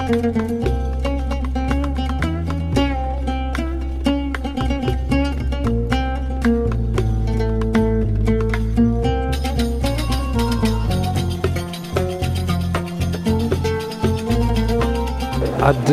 هاد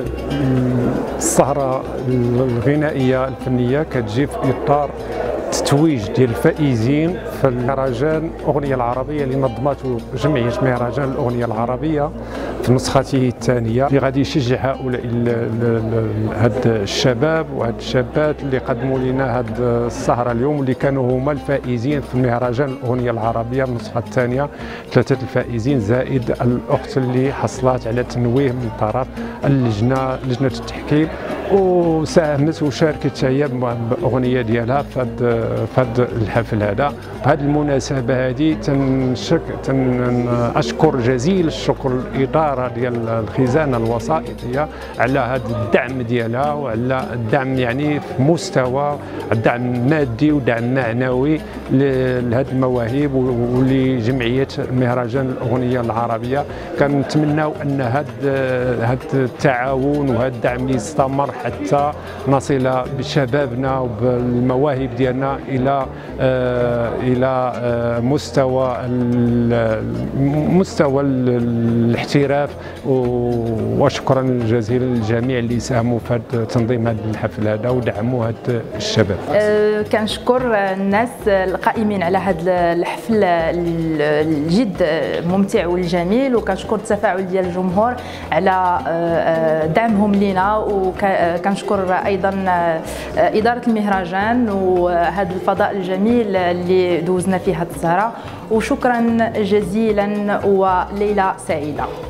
السهرة الغنائية الفنية كتجي في إطار تتويج ديال الفائزين في مهرجان الأغنية العربية اللي نظمته جمعية مهرجان الأغنية العربية في نسخته الثانية، اللي غادي يشجع هؤلاء هاد الشباب وهاد الشابات اللي قدموا لنا هاد السهرة اليوم، واللي كانوا هما الفائزين في مهرجان الأغنية العربية النسخة الثانية. 3 الفائزين زائد الأخت اللي حصلت على تنويه من طرف لجنة التحكيم، وساهمت وشاركت هي باغنيه ديالها في هذا الحفل هذا. بهذه المناسبه هذه اشكر جزيل الشكر الاداره ديال الخزانه الوسائطيه على هذا الدعم ديالها، وعلى الدعم يعني في مستوى الدعم مادي ودعم معنوي لهذه المواهب ولجمعيه مهرجان الاغنيه العربيه. كنتمناو ان هذا التعاون وهذا الدعم يستمر حتى نصل بشبابنا وبالمواهب ديالنا الى مستوى الاحتراف. وشكرا جزيلا للجميع اللي ساهموا في تنظيم هذا الحفل هذا ودعموا هذا الشباب. كنشكر الناس القائمين على هذا الحفل الجد ممتع والجميل، وكنشكر التفاعل ديال الجمهور على دعمهم لنا، وكنشكر ايضا اداره المهرجان وهذا الفضاء الجميل اللي دوزنا فيه هذه السهره. وشكرا جزيلا وليله سعيده.